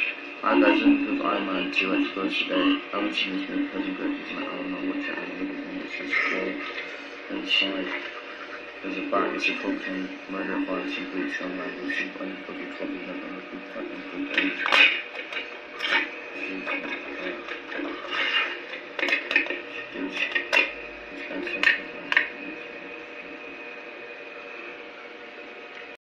Hi guys, this is Iron Man 2 Exposed today. I haven't seen this new prison break, and I don't know what to add in everything. It's just cool. Inside, there's a bag, it's a cocaine murder by simply some language, and cookie copies of the fucking good age.